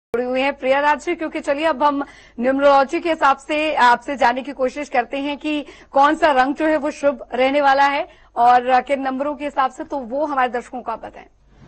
जुड़ी हुई है प्रिया राज, क्योंकि चलिए अब हम न्यूमरोलॉजी के हिसाब से आपसे जानने की कोशिश करते हैं कि कौन सा रंग जो है वो शुभ रहने वाला है और किन नंबरों के हिसाब से, तो वो हमारे दर्शकों को आप बताएं।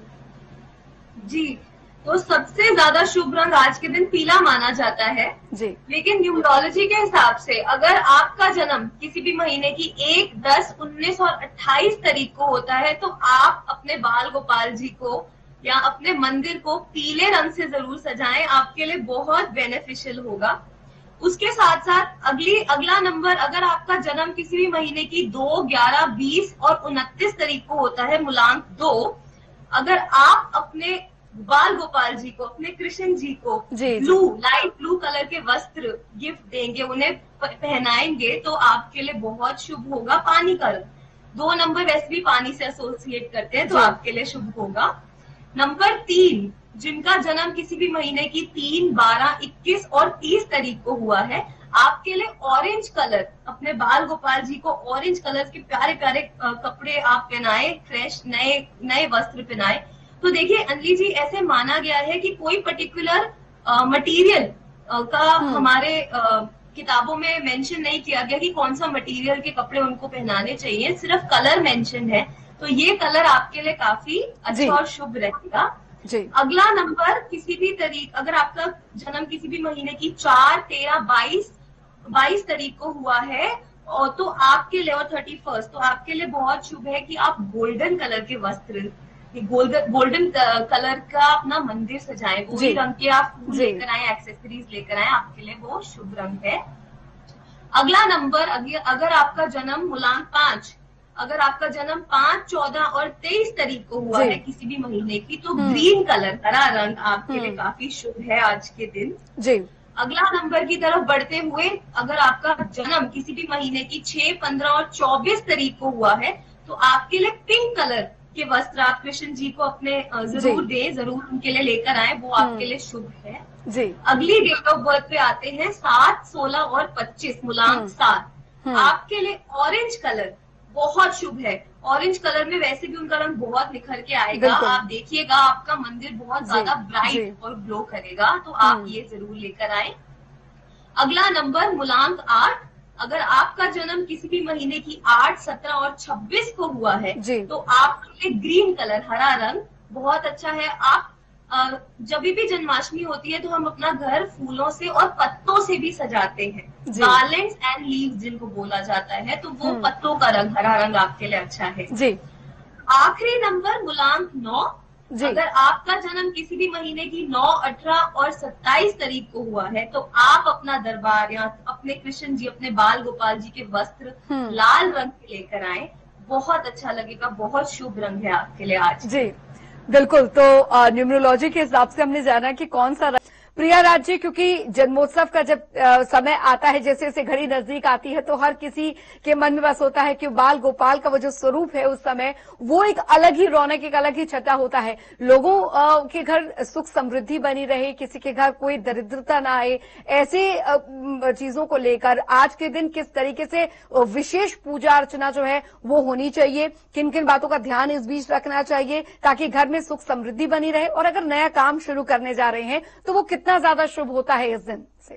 जी, तो सबसे ज्यादा शुभ रंग आज के दिन पीला माना जाता है जी। लेकिन न्यूमरोलॉजी के हिसाब से अगर आपका जन्म किसी भी महीने की 1, 10, 19 और 28 तारीख को होता है तो आप अपने बाल गोपाल जी को या अपने मंदिर को पीले रंग से जरूर सजाएं, आपके लिए बहुत बेनिफिशियल होगा। उसके साथ साथ अगला नंबर, अगर आपका जन्म किसी भी महीने की 2, 11, 20 और 29 तारीख को होता है, मूलांक 2, अगर आप अपने बाल गोपाल जी को, अपने कृष्ण जी को लाइट ब्लू कलर के वस्त्र गिफ्ट देंगे, उन्हें पहनाएंगे तो आपके लिए बहुत शुभ होगा। पानी का रंग, 2 नंबर वैसे भी पानी से एसोसिएट करते हैं तो आपके लिए शुभ होगा। नंबर 3, जिनका जन्म किसी भी महीने की 3, 12, 21 और 30 तारीख को हुआ है, आपके लिए ऑरेंज कलर, अपने बाल गोपाल जी को ऑरेंज कलर के प्यारे प्यारे कपड़े आप पहनाए, फ्रेश नए वस्त्र पहनाए। तो देखिए अंजलि जी, ऐसे माना गया है कि कोई पर्टिकुलर मटेरियल का हमारे किताबों में मेंशन नहीं किया गया कि कौन सा मटेरियल के कपड़े उनको पहनाने चाहिए, सिर्फ कलर मेंशन है। तो ये कलर आपके लिए काफी अच्छा और शुभ रहेगा। अगला नंबर, किसी भी तारीख, अगर आपका जन्म किसी भी महीने की 4, 13, 22 तारीख को हुआ है और तो आपके लिए, और 31, तो आपके लिए बहुत शुभ है कि आप गोल्डन कलर के वस्त्र, गोल्डन कलर का अपना मंदिर सजाएं, वही रंग के आप फूल लेकर आए, एक्सेसरीज लेकर आए, आपके लिए वो शुभ रंग है। अगला नंबर, अगर आपका जन्म मूलांक 5, अगर आपका जन्म 5, 14 और 23 तारीख को हुआ है किसी भी महीने की, तो ग्रीन कलर, हरा रंग आपके लिए काफी शुभ है आज के दिन। जी। अगला नंबर की तरफ बढ़ते हुए, अगर आपका जन्म किसी भी महीने की 6, 15 और 24 तारीख को हुआ है तो आपके लिए पिंक कलर के वस्त्र आप कृष्ण जी को अपने जरूर दें, जरूर उनके लिए लेकर आए, वो आपके लिए शुभ है। जी। अगली डेट ऑफ बर्थ पे आते हैं 7, 16 और 25, मूलांक 7, आपके लिए ऑरेंज कलर बहुत शुभ है। ऑरेंज कलर में वैसे भी उनका रंग बहुत निखर के आएगा, आप देखिएगा आपका मंदिर बहुत ज्यादा ब्राइट और ग्लो करेगा, तो आप ये जरूर लेकर आए। अगला नंबर मूलांक 8, अगर आपका जन्म किसी भी महीने की 8, 17 और 26 को हुआ है तो आपके लिए ग्रीन कलर, हरा रंग बहुत अच्छा है। आप जब भी जन्माष्टमी होती है तो हम अपना घर फूलों से और पत्तों से भी सजाते हैं, गार्लैंड्स एंड लीव्स जिनको बोला जाता है, तो वो पत्तों का रंग, हरा रंग आपके लिए अच्छा है। जी। आखिरी नंबर मूलांक 9, अगर आपका जन्म किसी भी महीने की 9, 18 और 27 तारीख को हुआ है तो आप अपना दरबार या अपने कृष्ण जी, अपने बाल गोपाल जी के वस्त्र लाल रंग के लेकर आए, बहुत अच्छा लगेगा, बहुत शुभ रंग है आपके लिए आज। जी बिल्कुल। तो न्यूमरोलॉजी के हिसाब से हमने जाना कि कौन सा प्रिया राज जी, क्योंकि जन्मोत्सव का जब समय आता है, जैसे जैसे घड़ी नजदीक आती है तो हर किसी के मन में बस होता है कि बाल गोपाल का वो जो स्वरूप है उस समय वो एक अलग ही रौनक, एक अलग ही छटा होता है। लोगों के घर सुख समृद्धि बनी रहे, किसी के घर कोई दरिद्रता ना आए, ऐसे चीजों को लेकर आज के दिन किस तरीके से विशेष पूजा अर्चना जो है वो होनी चाहिए, किन किन बातों का ध्यान इस बीच रखना चाहिए ताकि घर में सुख समृद्धि बनी रहे, और अगर नया काम शुरू करने जा रहे हैं तो वो कितना ज्यादा शुभ होता है इस दिन से?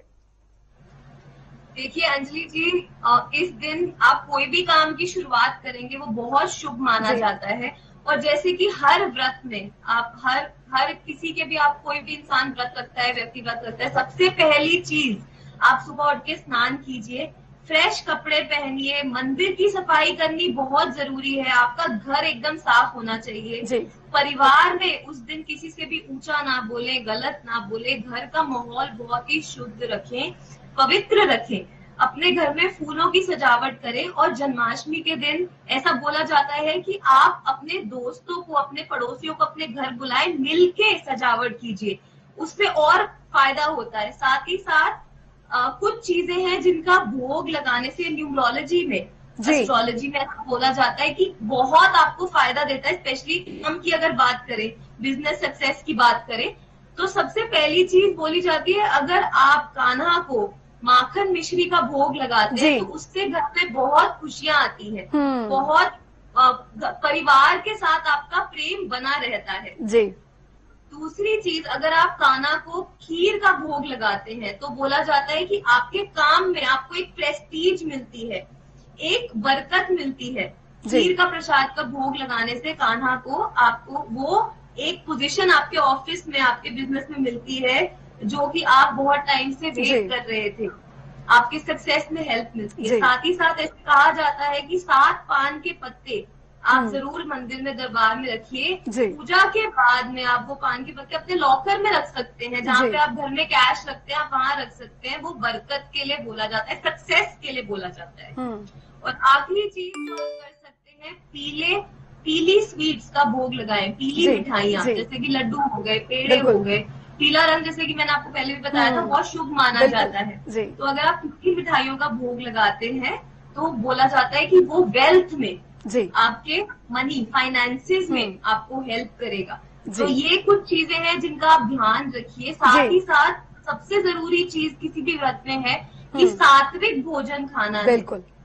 देखिए अंजलि जी, इस दिन आप कोई भी काम की शुरुआत करेंगे वो बहुत शुभ माना जाता है। और जैसे कि हर व्रत में आप हर किसी के भी, आप कोई भी इंसान व्रत रखता है, व्यक्ति व्रत रखता है, सबसे पहली चीज आप सुबह उठ के स्नान कीजिए, फ्रेश कपड़े पहनिए, मंदिर की सफाई करनी बहुत जरूरी है, आपका घर एकदम साफ होना चाहिए। परिवार में उस दिन किसी से भी ऊंचा ना बोले, गलत ना बोले, घर का माहौल बहुत ही शुद्ध रखें, पवित्र रखें, अपने घर में फूलों की सजावट करें। और जन्माष्टमी के दिन ऐसा बोला जाता है कि आप अपने दोस्तों को, अपने पड़ोसियों को अपने घर बुलाएं, मिलके सजावट कीजिए, उससे और फायदा होता है। साथ ही साथ कुछ चीजें हैं जिनका भोग लगाने से न्यूमरोलॉजी में, एस्ट्रोलॉजी में ऐसा बोला जाता है कि बहुत आपको फायदा देता है। स्पेशली हम की अगर बात करें, बिजनेस सक्सेस की बात करें, तो सबसे पहली चीज बोली जाती है, अगर आप कान्हा को माखन मिश्री का भोग लगाते हैं तो उससे घर में बहुत खुशियां आती है, बहुत परिवार के साथ आपका प्रेम बना रहता है। दूसरी चीज, अगर आप कान्हा को खीर का भोग लगाते हैं तो बोला जाता है कि आपके काम में आपको एक प्रेस्टीज मिलती है, एक बरकत मिलती है। खीर का प्रसाद का भोग लगाने से कान्हा को आपको वो एक पोजीशन आपके ऑफिस में, आपके बिजनेस में मिलती है जो कि आप बहुत टाइम से वेट कर रहे थे, आपकी सक्सेस में हेल्प मिलती है। साथ ही साथ ऐसे कहा जाता है कि 7 पान के पत्ते आप जरूर मंदिर में, दरबार में रखिए। पूजा के बाद में आप वो पान के पत्ते अपने लॉकर में रख सकते हैं, जहाँ पे आप घर में कैश रखते हैं आप वहां रख सकते हैं। वो बरकत के लिए बोला जाता है, सक्सेस के लिए बोला जाता है। और आखिरी चीज कर सकते हैं, पीली स्वीट्स का भोग लगाएं, पीली मिठाइयाँ जैसे कि लड्डू हो गए, पेड़े हो गए। पीला रंग जैसे कि मैंने आपको पहले भी बताया था बहुत शुभ माना जाता है। तो अगर आप पीली मिठाइयों का भोग लगाते हैं तो बोला जाता है कि वो वेल्थ में, आपके मनी फाइनेंसेस में आपको हेल्प करेगा। तो ये कुछ चीजें हैं जिनका आप ध्यान रखिए। साथ ही साथ सबसे जरूरी चीज किसी भी व्रत में है कि सात्विक भोजन खाना है।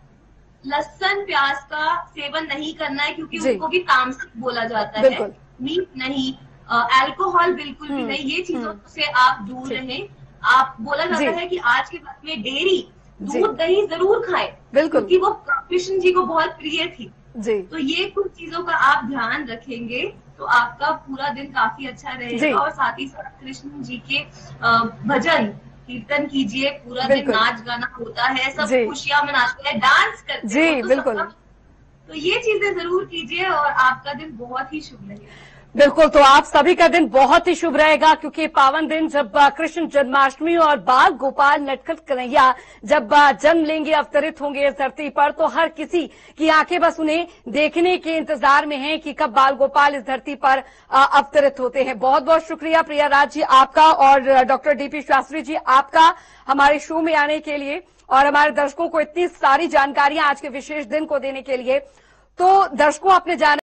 लहसुन प्याज का सेवन नहीं करना है क्योंकि उनको भी तामसिक बोला जाता है। मीट नहीं, अल्कोहल बिल्कुल भी नहीं, ये चीजों से आप दूर रहें। आप बोला जाता है कि आज के वक्त में डेयरी, दूध दही जरूर खाएं क्योंकि वो कृष्ण जी को बहुत प्रिय थी। तो ये कुछ चीजों का आप ध्यान रखेंगे तो आपका पूरा दिन काफी अच्छा रहेगा। और साथ ही साथ कृष्ण जी के भजन कीर्तन कीजिए, पूरा दिन नाच गाना होता है, सब खुशियां मनाते हैं, डांस करते हैं। बिल्कुल, तो ये चीजें जरूर कीजिए और आपका दिन बहुत ही शुभ रहेगा। बिल्कुल, तो आप सभी का दिन बहुत ही शुभ रहेगा क्योंकि पावन दिन जब कृष्ण जन्माष्टमी और बाल गोपाल नटखट कन्हैया जब जन्म लेंगे, अवतरित होंगे इस धरती पर, तो हर किसी की आंखें बस उन्हें देखने के इंतजार में हैं कि कब बाल गोपाल इस धरती पर अवतरित होते हैं। बहुत बहुत शुक्रिया प्रिया राज जी आपका और डॉक्टर डीपी शास्त्री जी आपका हमारे शो में आने के लिए और हमारे दर्शकों को इतनी सारी जानकारियां आज के विशेष दिन को देने के लिए। तो दर्शकों, आपने जाना